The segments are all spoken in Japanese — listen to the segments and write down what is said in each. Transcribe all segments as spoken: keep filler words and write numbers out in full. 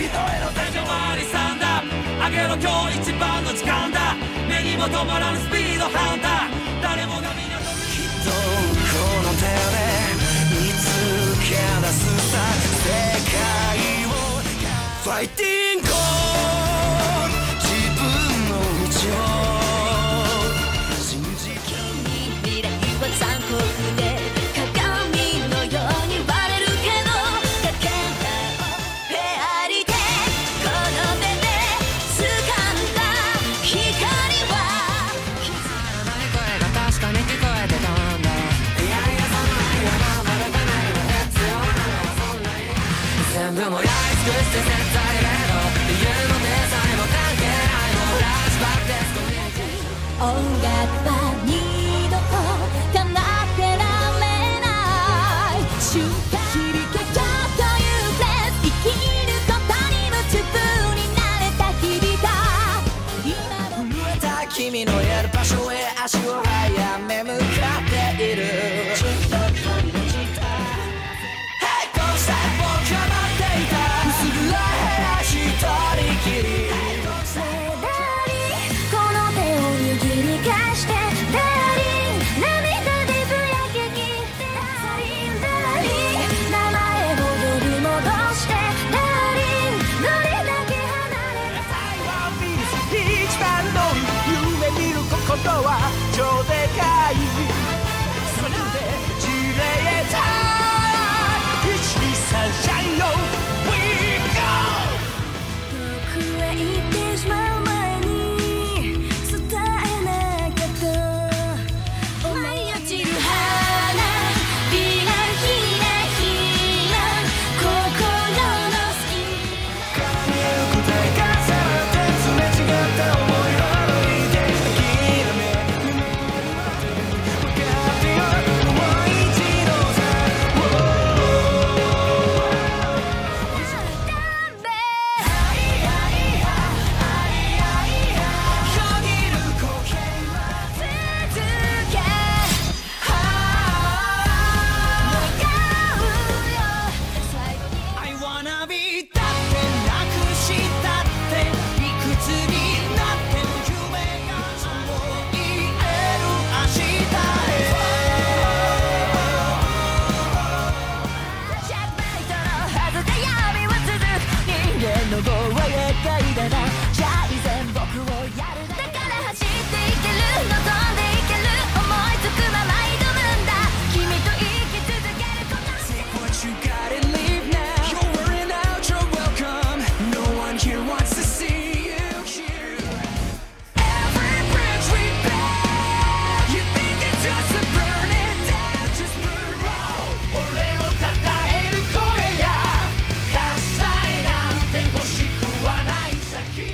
の天井回りさんだあげろ今日一番の時間だ目にも止まらぬスピードハンター誰もがみんなきっとこの手で見つけ出すさ世界をファイティング自分の道を信じ君未来は残酷で鏡のように割れるけどかけらをペアリでこの手で掴んだ光は気づかない声が確かに聞こえてたんだいやいやそんなにはまだかないの必要なのはそんなに全部もやり尽くして絶対例の理由の手さえも関係ないのフラッシュバックです音楽は二度と叶ってられない瞬間響けよというフレーズ生きることに夢中になれた日々だ今も震えた君のいる場所へ足を速め向かっているずっと距離の時間並行して僕は待っていた薄暗い部屋一人きりこの手を握り返してダーリン涙でぶやけきってダーリンダーリン名前を呼び戻してダーリンどれだけ離れた一番の夢見る心は超でかいそれで地霊へたいちにさんシャインよ We go 遠くへ行ってしまう前に伝えなきゃと舞い落ちる花びらひらひら心の隙髪ゆく体がされてすれ違った想いは歩いて諦め分かってよもう一度さダメよぎる呼吸は続け願うよ最後に I wanna be だってなくしたっていくつになっても夢がそう言える明日へひゃくメートルはずで闇は続く人間の棒は厄介だなじゃあ依然僕をやるだから走っていける望んでいける思いつくまま挑むんだ君と生き続けること Take what you got and leave now You're wearing out you're welcome No one here wants to see you here Every bridge we burn You think it's just a burning down Just burn low 俺をたたえる声や喝采なんて欲しくはない先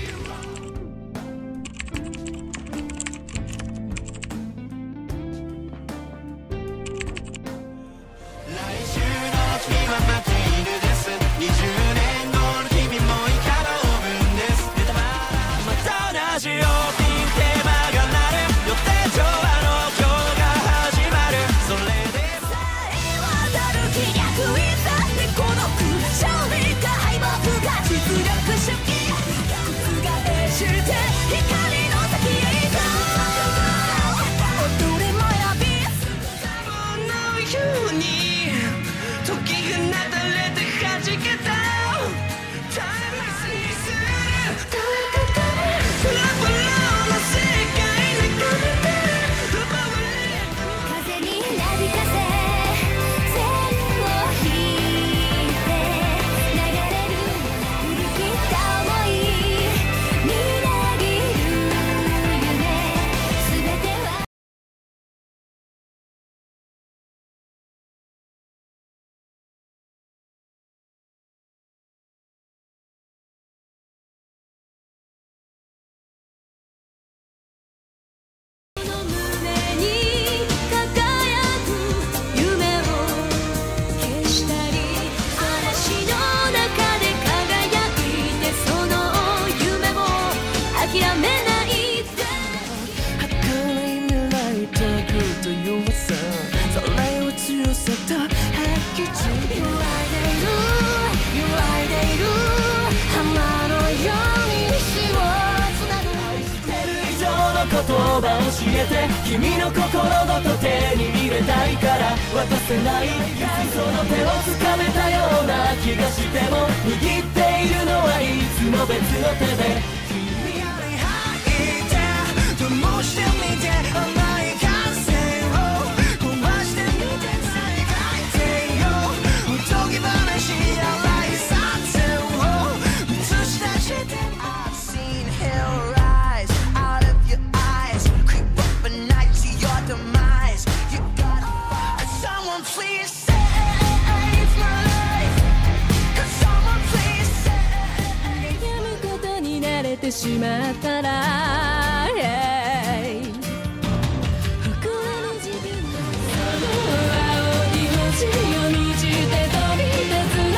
葉教えて、君の心ごと手に入れたいから渡せない。その手を掴めたような気がしても、握っているのはいつも別の手で。君より吐いて灯してみて、甘い感性を壊してみて、描いてよおとぎ話やらい作戦を映し出して。 I've seen hell rise out of your eyes, creep up at night to your demise. You gotta fight. Someone please save my life. Could someone please save. やむことに慣れてしまったら、yeah. 誇る自分の青い星を満ちて飛び立つの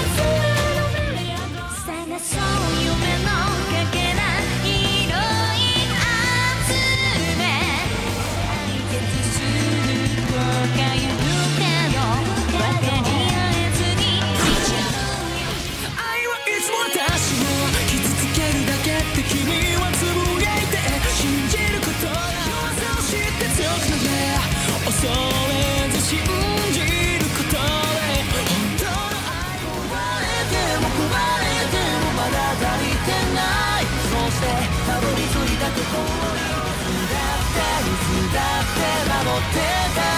探そう夢のかけら広い集め、解決するとか言うけど分かり合えずに愛はいつも私を傷つけるだけって君はつぶやいて、信じることや弱さを知って強くなれ、恐れず信じることで本当の愛を奪われても壊れてもまだ足りてない。そうしてたどり着いたところに、水だって水だって守ってた